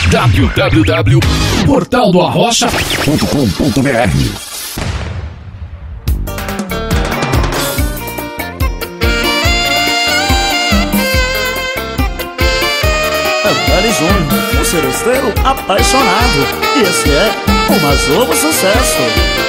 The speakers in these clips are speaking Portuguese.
www.portaldoarrocha.com.br. Dali Júnior, um seresteiro apaixonado. E esse é o mais novo sucesso.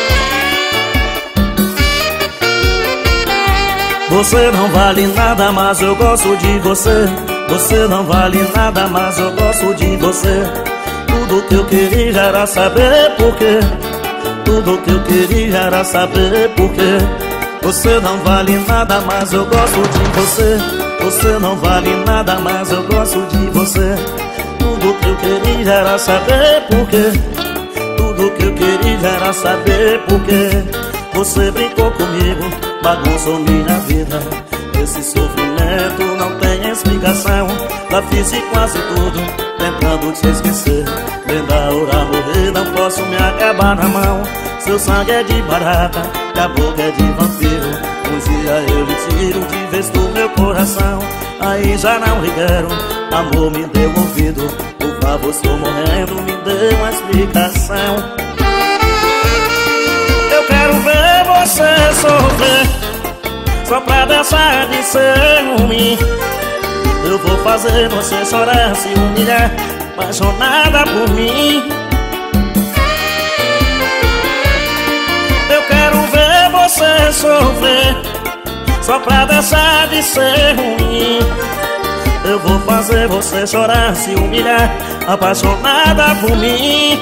Você não vale nada, mas eu gosto de você. Você não vale nada, mas eu gosto de você. Tudo que eu queria era saber porquê. Tudo que eu queria era saber porquê. Você não vale nada, mas eu gosto de você. Você não vale nada, mas eu gosto de você. Tudo que eu queria era saber porquê. Tudo que eu queria era saber porquê. Você brincou comigo, bagunçou minha vida. Esse sofrimento não tem explicação. Já fiz de quase tudo, tentando te esquecer. Vem da hora morrer, não posso me acabar na mão. Seu sangue é de barata, a boca é de vampiro. Um dia eu lhe tiro de vez do meu coração. Aí já não lhe quero, amor me deu ouvido. Por favor, estou morrendo, me dê uma explicação. Eu quero ver você sofrer, só pra deixar de ser ruim. Eu vou fazer você chorar, se humilhar, apaixonada por mim. Eu quero ver você sofrer, só pra deixar de ser ruim. Eu vou fazer você chorar, se humilhar, apaixonada por mim.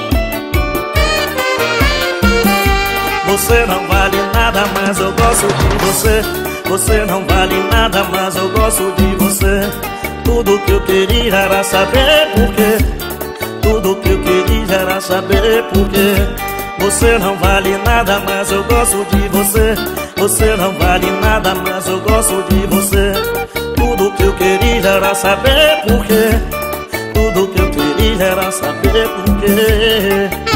Você não vale nada, mas eu gosto de você. Você não vale nada, mas eu gosto de você. Tudo que eu queria era saber porquê. Tudo que eu queria era saber porquê. Você não vale nada, mas eu gosto de você. Você não vale nada, mas eu gosto de você. Tudo que eu queria era saber porquê. Tudo que eu queria era saber porquê.